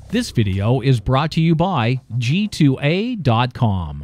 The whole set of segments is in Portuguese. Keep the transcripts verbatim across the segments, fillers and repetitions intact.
This video is brought to you by G two A dot com.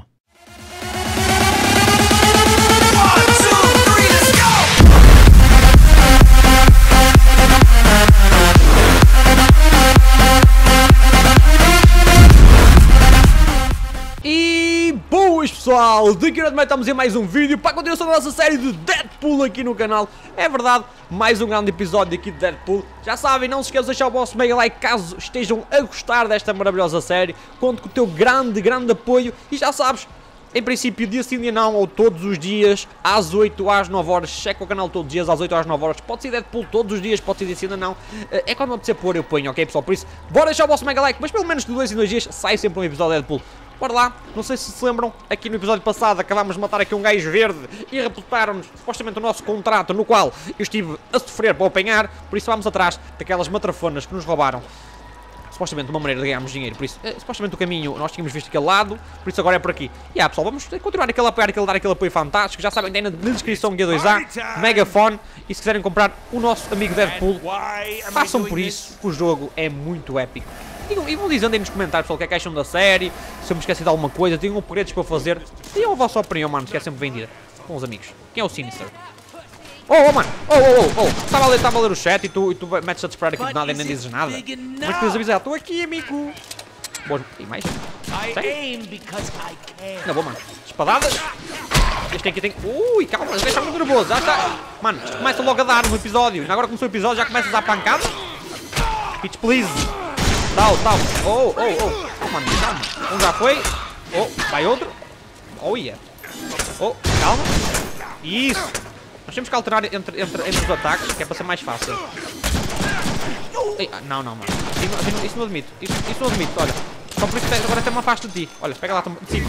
E boas pessoal, daqui a pouco estamos em mais um vídeo para a continuação da nossa série de Deadpool aqui no canal. É verdade, mais um grande episódio aqui de Deadpool. Já sabem, não se esqueçam de deixar o vosso mega like caso estejam a gostar desta maravilhosa série. Conto com o teu grande, grande apoio e já sabes, em princípio dia sim dia não, ou todos os dias, às oito, às nove horas, checa o canal todos os dias, às oito, às nove horas, pode ser Deadpool todos os dias, pode ser dia sim dia não, é quando me apetecer pôr eu ponho, ok pessoal, por isso, bora deixar o vosso mega like, mas pelo menos de dois em dois dias sai sempre um episódio de Deadpool. Bora lá, não sei se se lembram, aqui no episódio passado acabámos de matar aqui um gajo verde e reportaram-nos supostamente o nosso contrato no qual eu estive a sofrer para o apanhar, por isso vamos atrás daquelas matrafonas que nos roubaram. Supostamente uma maneira de ganharmos dinheiro, por isso, eh, supostamente o caminho nós tínhamos visto aquele lado, por isso agora é por aqui. E yeah, pessoal, vamos continuar aquele apoiar, aquele dar aquele apoio fantástico, já sabem, tem na descrição G dois A, Megafone, e se quiserem comprar o nosso amigo Deadpool, façam por isso, o jogo é muito épico. E vão dizendo aí nos comentários, pessoal, o que é que acham da série, se eu me esqueci de alguma coisa, tenham upgrades para fazer, e a vossa opinião, mano, que é sempre vendida, com os amigos. Quem é o Sinister? Oh, oh, mano, oh, oh, oh, oh, estava a ler, estava a ler o chat e tu, e tu metes a disparar aqui de nada e nem dizes nada. Mas depois avisar, estou aqui, amigo. Boas, e mais? Sério? Não, boa, mano. Espadadas. Este aqui tem... Ui, calma, este está muito nervoso, já está. Mano, isto começa logo a dar no episódio. Agora começou o episódio, já começas a dar pancada. Pitch, please. Tal, tal. Oh, oh, oh. Oh, mano, calma. Um já foi. Oh, vai outro. Oh, yeah. Oh, calma. Isso. Nós temos que alternar entre, entre, entre os ataques, que é para ser mais fácil. Ei, ah, não, não, mano. Isso, isso, isso não admito. Isso, isso não admito, olha. Só por isso que agora até me afasto de ti. Olha, pega lá de cima.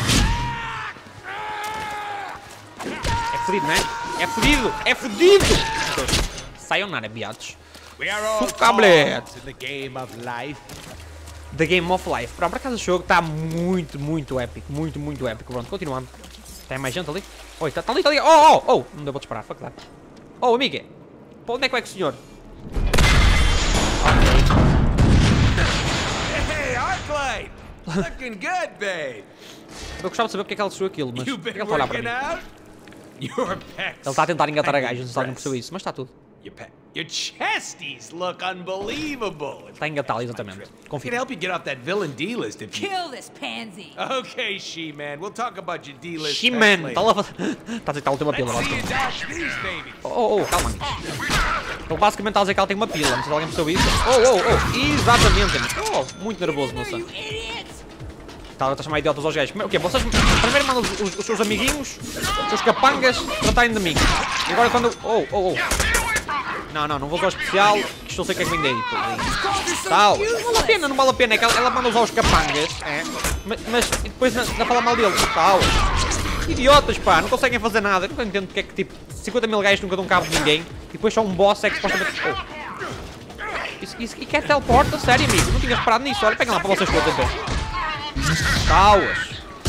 É fodido, não é? É fodido! É fodido! Sayonara, biados. Tablet. The Game of Life. The Game of Life. Pronto, por acaso o jogo está muito, muito épico. Muito, muito épico. Pronto, continuando. Tem mais gente ali? Oi, está tá ali, está ali. Oh, oh, oh. Não deu para disparar, fuck that. Oh, amiga. Para onde é que vai com o senhor? Hey, Arclight! Looking good, babe. Eu gostava de saber porque é que ela desceu aquilo, mas por que ela está a olhar para mim? Your Ele está a tentar engatar a gaja, não sabe, não percebeu isso, mas está tudo. Your, Your chesties look unbelievable. Está a engatá-la, exatamente. Confia. Can help you get off that villain D-list if you... Kill this pansy. Okay, She-Man. We'll talk about your D-list. She-Man. Está lá a fazer... Está a dizer que ela tem uma pila. Oh, oh, oh, calma, amigo. Ele basicamente está a dizer que ela tem uma pila. Não sei se alguém percebeu isso. Oh, oh, oh. Exatamente, amigo. Oh, muito nervoso, moça. Está a chamar idiotas aos gajos. O quê? Vocês primeiro mandam os, os, os seus amiguinhos, os seus capangas, tratarem de mim. E agora quando... Oh, oh, oh. Não, não, não vou usar o especial, que isto eu sei o que é que vem daí. Tal. Não vale a pena, não vale a pena. É que ela, ela manda usar os capangas, é? Mas, mas e depois ainda fala mal deles. Tal. Idiotas, pá, não conseguem fazer nada. Eu nunca entendo porque é que, tipo, cinquenta mil gajos nunca dão cabo de ninguém. E depois só um boss é que supostamente... Oh. Isso, isso, e quer teleporta? Sério, amigo? Não tinha reparado nisso. Olha, pega lá para vocês todos, então. Tauas.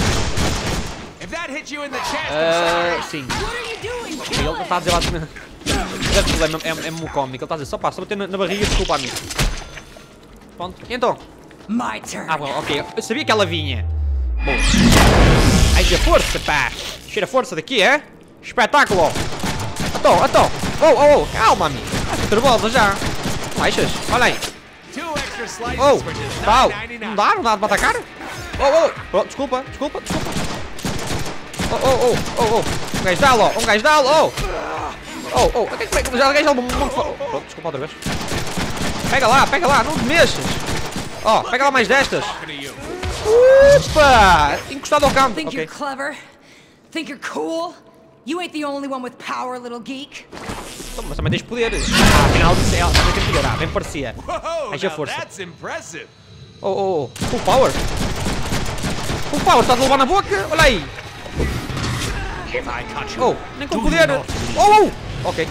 Uh, sim. Ele está a dizer lá... É, é, é muito cómico, ele está a dizer, só pá, só bater na, na barriga, desculpa, amigo. Pronto, então. Ah, bom, ok, eu sabia que ela vinha. Boa. Ai, a força, pá. Cheira a força daqui, é? Espetáculo. Então, então. Oh, oh, oh, calma, amigo. Estou nervosa já. Não achas? Olha aí. Oh, tal. Não dá, não dá para atacar? Oh, oh, oh, desculpa, desculpa, desculpa. Oh, oh, oh, oh, oh. Um gajo dá-lo, um gajo dá-lo, oh. Oh, oh, já gajo dá-lo muito forte. Oh, desculpa outra vez. Pega lá, pega lá, não te mexas. Oh, pega lá mais destas. Opa! Encostado ao canto. Think okay. You're clever? Think you're cool? You ain't the only one with power, little geek. Mas também tens poderes. Ah, afinal, ela também tem poder. Ah, bem parecia. Haja força. Oh, oh, oh. Full power. Full power, estás a levar na boca? Olha aí. Oh, nem com poder. Oh, oh. Ok.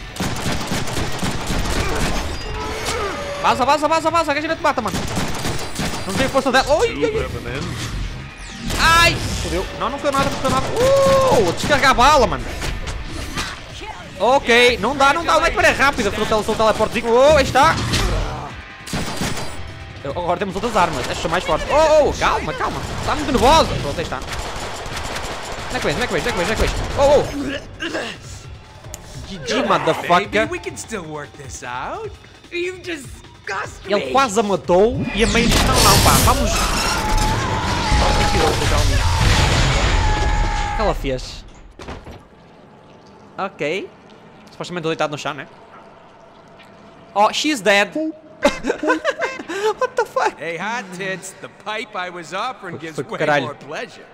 Vaza, vaza, vaza, vaza. A gaja ainda te mata, mano. Não tem força dela. Oi, oi, oi. Ai. Fodeu. Não, não foi nada, não foi nada. Uh, descarregar a bala, mano. Ok, não dá, não dá. Não é que é rápido. Foi o teleportezinho. Oh, aí está. Agora temos outras armas. Estas são mais fortes. Oh, oh, calma, calma. Está muito nervosa. Pronto, aí está. Onde é que vês? Onde é que vês? Onde é que vês? Onde é que vês? Oh, oh. G G, motherfucker. We can still work this out. You disgust me. Ele quase a matou e a mãe disse, não, não, pá, vamos... O que ela fez? Ok. Supostamente deitado no chão, né? Oh, she's dead. What the fuck? Hey, hot tits, the pipe I was offering gives Foi com way caralho. more pleasure.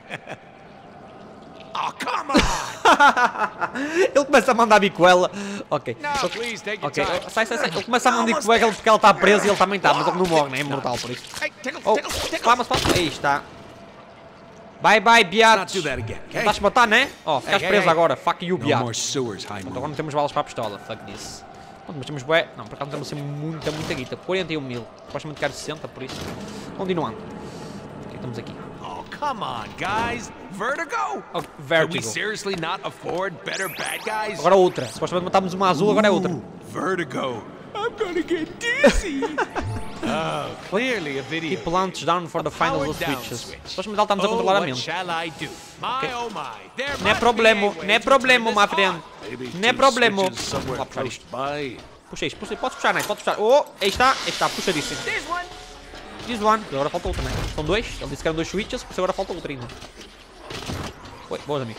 Oh, come on! Ele começa a mandar bicoela. Ok. No, please, take your Ok. time. Sai, sai, sai. Ele começa a mandar bicoela porque ela está presa e ele também está, mas ele não morre, né? É imortal por isso. Hey, tickle, Oh, tickle, tickle. vamos, vamos. Aí está. Bye, bye, Not biatos. do that again, okay? Estás a matar, né? Oh, ficas Hey, hey, preso hey. agora. Fuck you, No biato. more sewers, High Agora Moon. não temos balas para a pistola. Fuck this. Pronto, mas temos bué. Não, por acaso não temos assim muita, muita guita. quarenta e um mil. Supostamente quero sessenta, por isso. Continuando. O que estamos aqui? Oh, come on, guys. Vertigo? Oh, Can we Vertigo. seriously not afford better bad guys? Agora outra. Supostamente matámos uma azul, agora é outra. Ooh, Vertigo. I'm gonna get dizzy. Oh, clearly a video. Keep launch down for the final Powered down switches. switch. Supostamente ela estamos a Oh, controlar a what mente. shall I do? My Okay. oh my. There Não é must problema, be a way não é to problema, turn my this friend. on. Maybe Não é two problema. switches somewhere Vamos lá puxar close isto. by. Puxa isto, puxa isto. Podes puxar, né? Podes puxar. Oh, aí está, aí está, puxadíssimo. There's one. Diz one. E agora falta outra, né? São dois. Ele disse que eram dois switches, por isso agora falta outra ainda. Oi, boas, amigos.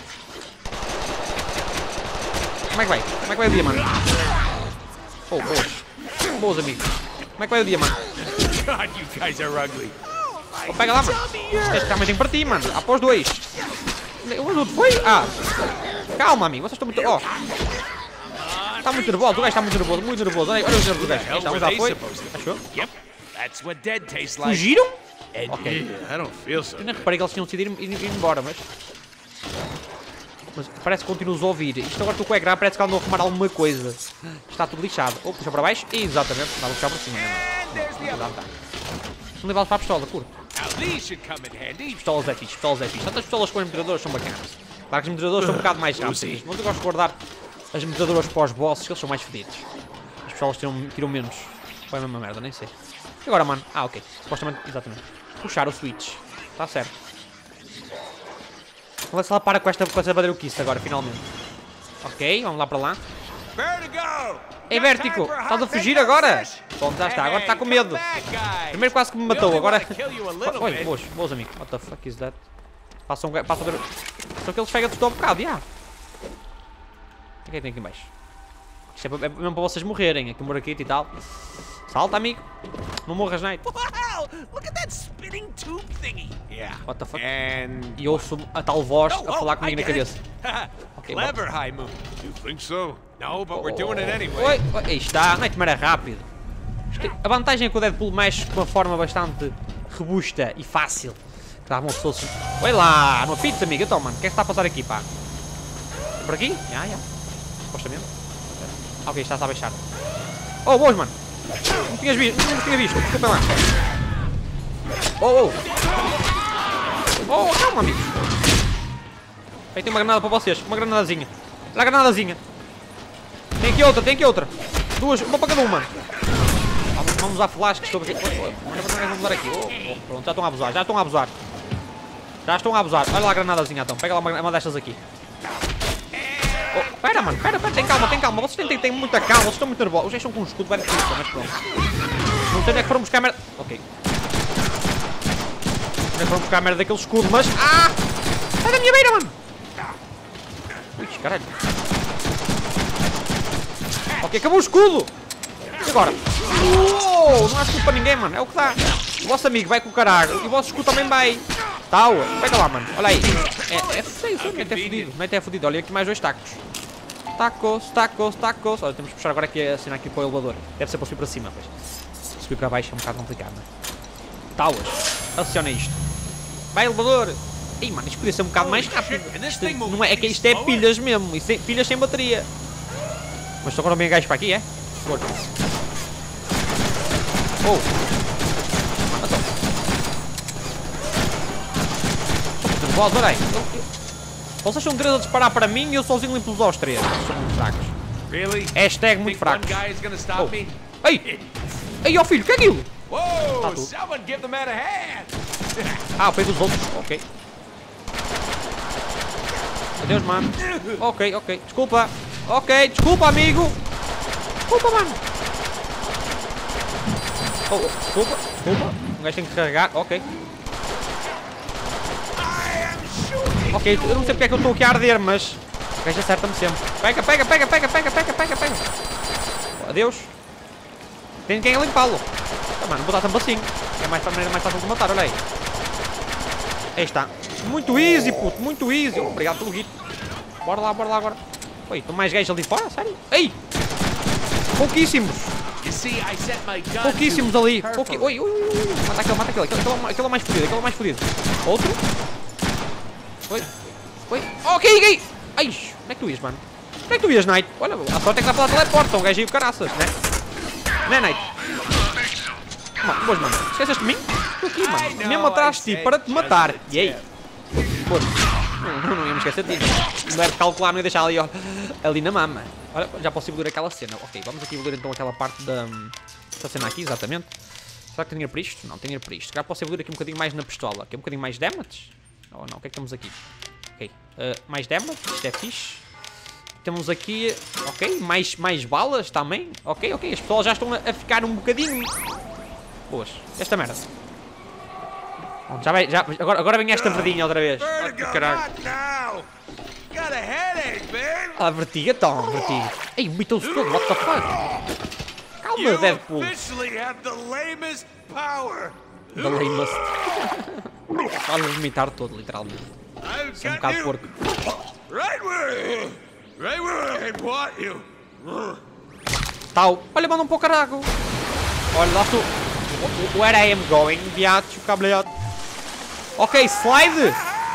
Como é que vai? Como é que vai o dia, mano? Oh, boas. Boas, amigos. Como é que vai o dia, mano? God, you guys are ugly. Oh, pega lá, mano. Este também tem para ti, mano. Após dois. O ajudo foi? Ah. Calma, amigo. Vocês estão muito... Oh. Está muito nervoso. O gajo está muito nervoso. Muito nervoso. Olha, olha o nervoso do gajo. Aí está, um já foi. Achou? Yep, that's what dead tastes like. Fugiram? And Ok. yeah, I don't feel so. Eu nem reparei que eles tinham decidido ir, ir, ir embora, mas... Mas parece que continuas a ouvir. Isto agora estou com o ecrã, parece que andam a arrumar alguma coisa. Está tudo lixado. Oh, puxa para baixo. Exatamente. Dá a puxar para cima, né, And there's the mano? other. Não, não, não levá-los para a pistola, curto. Now these should come in handy. Pistolas é fixe, pistolas é fixe. Tanto as pistolas com os metralhadores são bacanas. Claro que os metralhadores são um bocado mais rápidos. Mas eu gosto de guardar as metralhadoras para os bosses, que eles são mais fedidos. As pistolas tiram, tiram menos. Foi a mesma merda, nem sei. E agora, mano? Ah, ok. Supostamente, exatamente. Puxar o switch. Está certo. Vamos ver se ela para com esta, com esta badalhoquice agora, finalmente. Ok, vamos lá para lá. Vertigo! Ei, Vertigo, estás a fugir agora? Bom, já está, agora está com medo. Primeiro quase que me matou, agora... Olha, boas, boas, amigo. What the fuck is that? Passa um gajo, passa a ver... Só que eles pegam tudo ao bocado, já. O que é que tem aqui em baixo? Isto é, é mesmo para vocês morrerem, aqui um buraquito e tal. Salta, amigo. Não morras, Knight. Wow! Look at that spinning tube thingy. Yeah. What the fuck? And E ouço a tal voz Oh, a falar oh, comigo I na get cabeça. it. Ok, Clever, High Moon. You think so? No, but we're doing it Oi, anyway. oi, aí está, Nightmare é rápido. Isto- A vantagem é que o Deadpool mexe de uma forma bastante robusta e fácil. Que dá uma pessoa... se- Oi lá, no pizza, amigo. Então, mano, o que é que está a passar aqui, pá? Por aqui? Já, já. Supostamente. Ok, está-se a baixar. Oh, boas, mano. Não tinhas visto, não tinha visto. Desculpa lá. Oh, oh. Oh, calma, amigos. Aí tem uma granada para vocês. Uma granadazinha. Olha a granadazinha. Tem aqui outra, tem aqui outra. Duas, uma para cada uma. Vamos, vamos usar flash que estou aqui. Vamos usar aqui. Oh, oh, pronto, já estão a abusar, já estão a abusar. Já estão a abusar. Olha lá a granadazinha então. Pega lá uma, uma destas aqui. Oh, pera, mano, pera, pera, tem calma, tem calma. Vocês têm, têm, têm muita calma, vocês estão muito nervosos. Vocês estão com um escudo bem difícil, mas pronto. Não sei onde é que foram buscar a merda. Ok. Onde é que foram buscar a merda daquele escudo, mas. Ah! Sai da minha beira, mano! Ui, caralho. Ok, acabou o escudo! E agora? Uou, não há escudo para ninguém, mano. É o que dá. O vosso amigo vai com o caralho. E o vosso escudo também vai. Tal. Pega lá, mano. Olha aí. É, é feio, não é fudido. Não é até fudido. Olha aqui mais dois tacos. Tacos, tacos, tacos. Olha, temos que puxar agora aqui a cena aqui para o elevador. Deve ser para subir para cima, pois. Subir para baixo é um bocado complicado, não é? Tauas. Aciona isto. Vai, elevador. Ih, mano, isto podia ser um bocado mais rápido. Isto não é, é que isto é pilhas mesmo. Isto é pilhas sem bateria. Mas só agora vem gajo para aqui, é? Força. Oh. Então. Estou nervoso, olha aí. Vocês são três a disparar para mim e eu sozinho limpo-os aos três. São muito fracos. Really? Hashtag muito Think one fracos. guy is gonna stop Oh. me? Ei! Ei, ó filho, o que é aquilo? Whoa! tudo. Someone give the man a hand! Ah, foi dos outros. Ok. Adeus, mano. Ok, ok. Desculpa. Ok, desculpa, amigo. Desculpa, mano. Oh, oh, desculpa, desculpa. O gajo tem que carregar. Ok. Ok, eu não sei porque é que eu estou aqui a arder, mas o gajo acerta-me sempre. Pega, pega, pega, pega, pega, pega, pega, pega. Adeus. Tem quem a limpá-lo. Ah, mano, vou dar tampa assim. É mais, maneira mais fácil de matar, olha aí. Aí está. Muito easy, puto, muito easy. Obrigado pelo guito. Bora lá, bora lá agora. Oi, estão mais gajos ali fora? Sério? Ei! Pouquíssimos. You see, I set my gun Pouquíssimos to ali. perfect. Pouqui... Oi, oi, oi, oi. Mata aquele, mata aquele. Aquele, aquele, aquele é o mais fodido, aquele é o mais fodido. Outro. Oi, oi. Ok, ok. Ai, onde é que tu ias, mano? Onde é que tu ias, Knight? Olha, a sorte é que dá para dar teleporte. Um gajo aí o caraças, né? Né, Knight? Mano, boas, mano. Esqueceste de mim? Estou aqui, mano. Mesmo atrás de ti, para te matar. E aí? Boas. Não, não ia me esquecer de ti. Não era de calcular, não ia deixar ali, ó, ali na mama. Olha, já posso evoluir aquela cena. Ok, vamos aqui evoluir então aquela parte da... Esta cena aqui, exatamente. Será que tem dinheiro para isto? Não, tem dinheiro para isto. Já posso evoluir aqui um bocadinho mais na pistola. Aqui um bocadinho mais damage? Ou não? O que é que temos aqui? Ok. Uh, mais damage, isto é fixe. Temos aqui... Ok, mais, mais balas também. Ok, ok. As pessoas já estão a, a ficar um bocadinho... Boas. Esta merda. Bom, já vai... Já, agora, agora vem esta verdinha outra vez. Ai, que caralho. Not now! Got a headache, man! Ah, vertiga, então, vertiga. Ei, vomitou-se todo, what the fuck? Calma, You Deadpool. officially have the lamest power! Da lamest. Estás a vomitar todo, literalmente. I've Isso é um got bocado you porco. right where, right where I want you. Tal. Olha, manda um pouco caraco. Olha, lá estou. Where I am going, biatch, cableado. Ok, slide.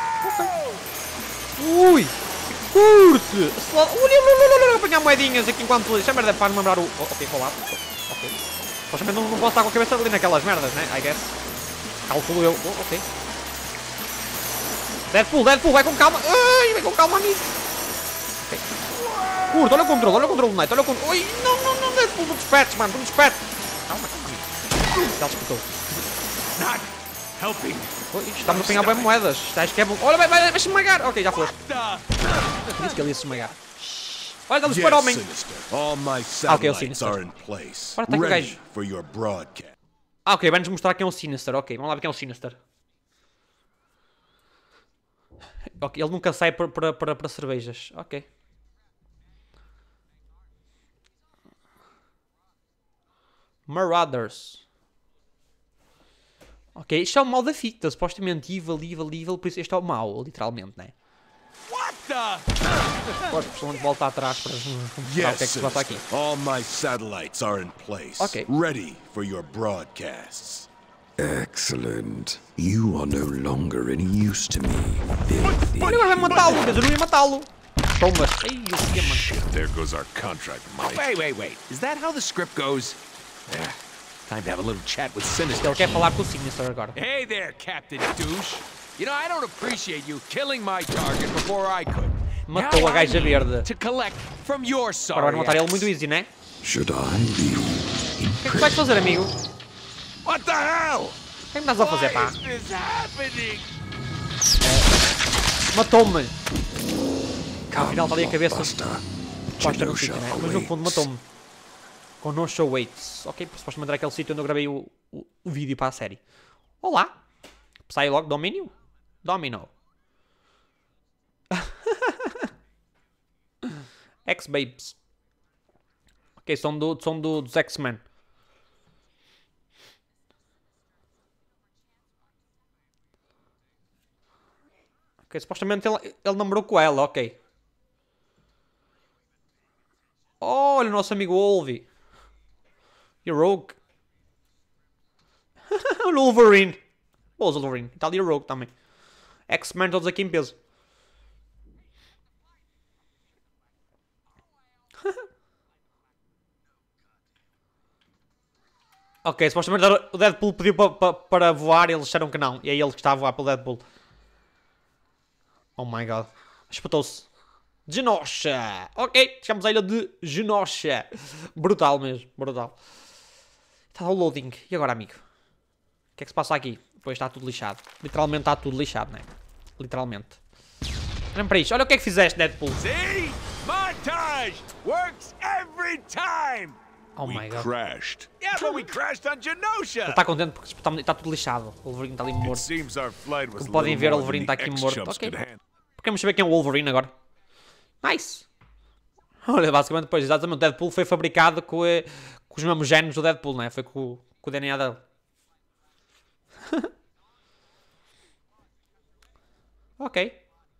Ui. Curte. Slide. Ui, ui, ui, apanhar moedinhas aqui enquanto... Isso é merda, faz-me lembrar o... Ok, rolar. Ok. Supostamente não, não posso estar com a cabeça ali naquelas merdas, né? I guess. Calculo eu. Oh, ok. Deadpool, Deadpool, vai com calma. Ai, vai com calma, amigo. Ok. Curto, olha o controle, olha o controle do Knight, olha o controle. Ui, não, não, não, Deadpool, não despertes, mano, não despertes. Calma, calma, amigo. Já despertou. Not helping. Ui, está-me a apanhar bem moedas. Acho que é bom. Olha, vai, vai, vai se esmagar. Ok, já foi. The... Eu disse que ele ia se esmagar. Olha, dá-lhe super homem. Sinister. All my Ah, ok, o satellites Sinister. are in place. Ora, tá aqui o Ready gajo. for your broadcast. Ah, ok, vai-nos mostrar quem é o Sinister. Ok, vamos lá ver quem é o Sinister. Ok, ele nunca sai para, para, para, para cervejas. Ok. Marauders. Ok, isto é o mal da fita. Supostamente evil, evil, evil. Por isso este é o mal, literalmente, né? What the? Agora, precisamos de voltar atrás para mostrar o que é que se passa aqui. Sinister. All my satellites are in place. Okay. Ready for your broadcasts. Excellent. You are no longer any use to me, filthy. Olha, agora vai matá-lo. Mas eu não ia matá-lo. Toma. Ei, o que, mano? There goes our contract, Mike. Wait, wait, wait. Is that how the script goes? Yeah. Time to have a little chat with Sinister. Ele quer falar com o Sinister agora. Hey there, Captain Douche. You know, I don't appreciate you killing my target before I could. Matou Now a gaja I need verde. to collect from your Agora sorry vai matar ele ass. muito easy, né? Should I be O que é que tu vais fazer, amigo? O What the hell? que é que estás a fazer, pá? Why is this happening? Matou-me. come, Afinal, está ali a cabeça Buster? posta no Genosha sítio, né? Mas no fundo awaits. matou-me. Com No Show Waits. Ok, supostamente era aquele sítio onde eu gravei o, o, o vídeo para a série. Olá. Sai logo, Domínio. Domino. X-Babes. Ok, são, do, são do, dos X-Men. Ok, supostamente ele, ele namorou com ela, ok. Olha o nosso amigo Wolvie. E o Rogue. O Wolverine. Boas, Wolverine. Está ali o Rogue também. X-Men todos aqui em peso. Ok, supostamente o Deadpool pediu pa, pa, para voar e eles disseram que não. E é ele que está a voar pelo Deadpool. Oh my god. Espetou-se. Genosha. Ok, chegamos à ilha de Genosha. Brutal mesmo, brutal. Está o loading. E agora, amigo? O que é que se passa aqui? Pois está tudo lixado. Literalmente está tudo lixado, não é? Literalmente. Olhem para isto. Olha o que é que fizeste, Deadpool. See? Montage works every time. Oh We my god. crashed. Yeah, but we crashed on Ele Genosha. está contente porque está, está tudo lixado. O Wolverine está ali It morto. seems our flight was Como podem little ver, o more Wolverine than está the aqui morto. ex-chumps Ok. could handle. Queremos saber quem é o Wolverine agora. Nice. Olha, basicamente, depois, exatamente, o Deadpool foi fabricado com, eh, com os mesmos genes do Deadpool, não é? Foi com, com o D N A dele. Ok.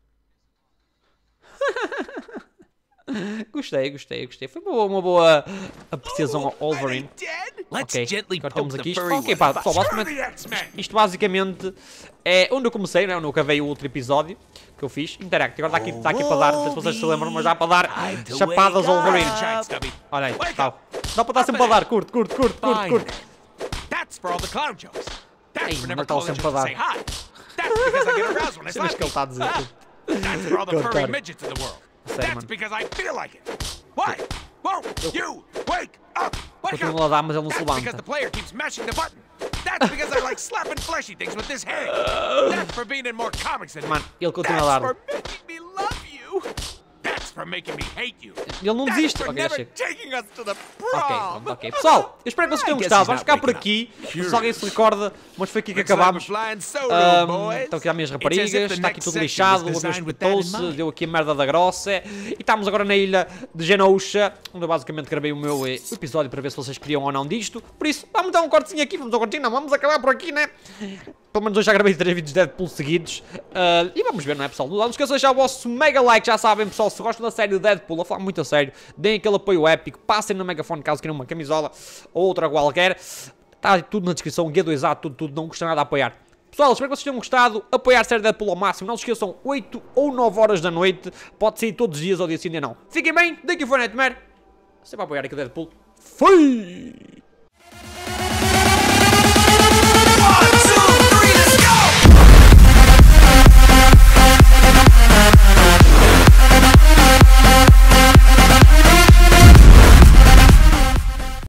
Gostei, gostei, gostei. Foi uma boa, uma boa apreciação ao Wolverine. Dead? Ok, agora temos aqui isto. Ok, pá, pessoal, basicamente, isto basicamente é onde eu comecei, não é? Onde eu acabei o outro episódio que eu fiz. Interact. Agora está aqui, está aqui para dar, não sei se vocês se lembram, mas dá para dar chapadas ao Wolverine. Olha aí, tá. Dá para dar sempre para dar. Curto, curto, curto, curto, curto. That's for all the clown jokes. That's Ei, for não never está calling sempre just a to say hi. That's because I get aroused when I Cenas slap que ele está a dizer. you. That's for all the furry Claro. midgets in the world. Sério, That's mano. because I feel like it. Why? Won't you wake up? Wake Continuo up. a dar, mas ele não se That's because levanta. the player keeps mashing the button. That's because I like slapping fleshy things with this hand. That's for being in more comics than me. Mano, ele continua a That's dar. for making me love you. That's for making me hate you. Ele não That's desiste. for Ok, já never chega. taking us to the Ok, prom. pronto, ok. Pessoal, eu espero que vocês tenham I guess gostado. he's Vamos not ficar por waking aqui. Se alguém se recorda, mas foi aqui que Looks like acabámos. we're flying solo, Ahm, boys. Estão aqui as minhas It's as raparigas, if the está aqui next tudo section lixado, o was Deus designed with that in espetou-se, mind. deu aqui a merda da grossa. E estamos agora na ilha de Genosha, onde eu basicamente gravei o meu eh, episódio para ver se vocês queriam ou não disto. Por isso, vamos dar um cortezinho aqui, vamos dar um cortezinho, não, vamos acabar por aqui, né? Pelo menos hoje já gravei três vídeos de Deadpool seguidos. Ah, e vamos ver, não é, pessoal? Não esqueçam de deixar o vosso mega like, já sabem, pessoal, se gostam da série de Deadpool, a falar muito a sério, deem aquele apoio épico, passem no megafone caso queiram uma camisola ou outra qualquer. Está tudo na descrição, G dois A, tudo, tudo, não custa nada a apoiar. Pessoal, espero que vocês tenham gostado. Apoiar a série Deadpool ao máximo. Não se esqueçam, oito ou nove horas da noite. Pode sair todos os dias ou dia sim, dia não. Fiquem bem, daqui foi Nightmare. Sempre a apoiar aqui o Deadpool. Fui!